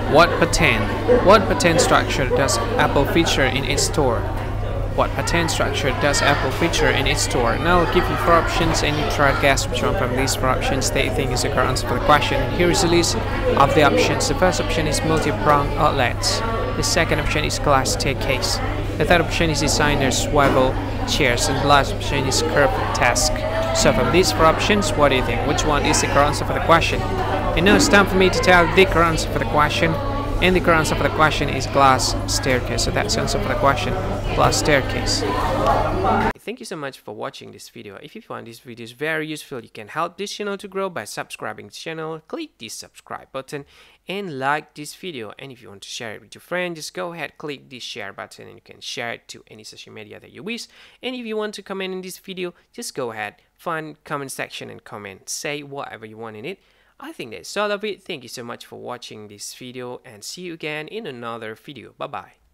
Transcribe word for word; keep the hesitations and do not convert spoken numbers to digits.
What pattern? What pattern structure does Apple feature in its store? What pattern structure does Apple feature in its store? Now I'll give you four options and you try to guess which one from these four options that you think is the correct answer for the question. And here is the list of the options. The first option is multi-pronged outlets. The second option is glass staircase. The third option is designer swivel chairs. And the last option is curved desk. So from these four options, what do you think? Which one is the correct answer for the question? And now it's time for me to tell the correct answer for the question. And the correct answer for the question is glass staircase. So that's the answer for the question, glass staircase. Thank you so much for watching this video. If you find this video very useful, you can help this channel to grow by subscribing to the channel. Click the subscribe button and like this video. And if you want to share it with your friend, just go ahead, click the share button and you can share it to any social media that you wish. And if you want to comment in this video, just go ahead, find comment section and comment. Say whatever you want in it. I think that's all of it. Thank you so much for watching this video and see you again in another video. Bye bye.